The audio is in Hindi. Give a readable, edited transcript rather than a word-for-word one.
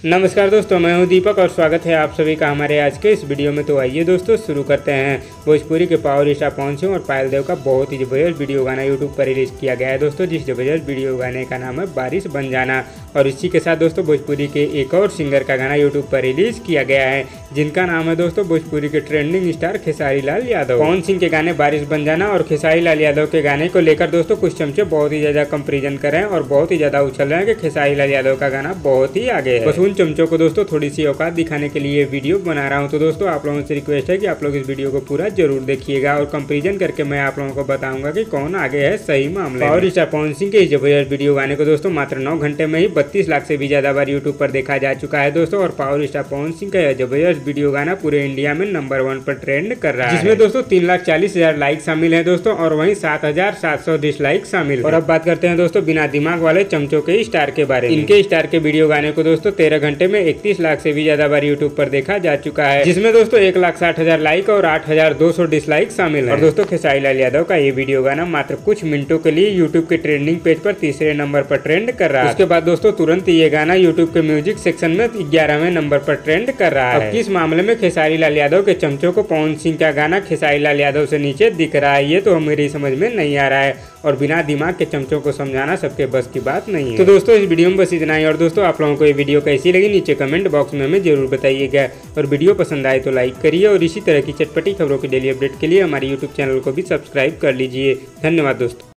नमस्कार दोस्तों, मैं हूं दीपक और स्वागत है आप सभी का हमारे आज के इस वीडियो में। तो आइए दोस्तों शुरू करते हैं। भोजपुरी के पावर स्टार पवन सिंह और पायल देव का बहुत ही जबरदस्त वीडियो गाना यूट्यूब पर रिलीज किया गया है दोस्तों, जिस जबरदस्त वीडियो गाने का नाम है बारिश बन जाना। और इसी के साथ दोस्तों भोजपुरी के एक और सिंगर का गाना यूट्यूब पर रिलीज किया गया है, जिनका नाम है दोस्तों भोजपुरी के ट्रेंडिंग स्टार खेसारी लाल यादव। पवन सिंह के गाने बारिश बन जाना और खेसारी लाल यादव के गाने को लेकर दोस्तों कुछ चमचे बहुत ही ज्यादा कंपेरिजन कर रहे हैं और बहुत ही ज्यादा उछल रहे हैं कि खेसारी लाल यादव का गाना बहुत ही आगे है। बस उन चमचों को दोस्तों थोड़ी सी औकात दिखाने के लिए वीडियो बना रहा हूं। तो दोस्तों आप लोगों से रिक्वेस्ट है कि आप लोग इस वीडियो को पूरा जरूर देखिएगा और कंपैरिजन करके मैं आप लोगों को बताऊंगा कि कौन आगे है सही मामले। पावर स्टार पवन सिंह के इस जबरदस्त वीडियो गाने को दोस्तों मात्र 9 घंटे में ही 32 लाख से भी ज्यादा बार यूट्यूब पर देखा जा चुका है दोस्तों। और पावर स्टार पवन सिंह का यह जबरदस्त वीडियो गाना पूरे इंडिया में नंबर 1 पर ट्रेंड कर रहा है, जिसमें दोस्तों 3,40,000 लाइक शामिल है दोस्तों और वहीं 7,700 डिसलाइक शामिल है। और अब बात करते हैं दोस्तों बिना दिमाग वाले चमचों के स्टार के बारे में। इनके स्टार के वीडियो गाने को दोस्तों 13 घंटे में 31 लाख से भी ज्यादा बार यूट्यूब पर देखा जा चुका है, जिसमें दोस्तों 1,60,000 लाइक और 8,200 डिसलाइक शामिल है। और दोस्तों खेसारी लाल यादव का ये वीडियो गाना मात्र कुछ मिनटों के लिए यूट्यूब के ट्रेंडिंग पेज पर तीसरे नंबर पर ट्रेंड कर रहा है। उसके बाद दोस्तों तुरंत ये गाना यूट्यूब के म्यूजिक सेक्शन में 11वें नंबर पर ट्रेंड कर रहा है। अब किस मामले में खेसारी लाल यादव के चमचों को पवन सिंह का गाना खेसारी लाल यादव से नीचे दिख रहा है, ये तो मेरी समझ में नहीं आ रहा है। और बिना दिमाग के चमचों को समझाना सबके बस की बात नहीं है। तो दोस्तों इस वीडियो में बस इतना ही। और दोस्तों आप लोगों को ये वीडियो कैसी लगी नीचे कमेंट बॉक्स में हमें जरूर बताइएगा। और वीडियो पसंद आए तो लाइक करिए और इसी तरह की चटपटी खबरों की डेली अपडेट के लिए हमारे यूट्यूब चैनल को भी सब्सक्राइब कर लीजिए। धन्यवाद दोस्तों।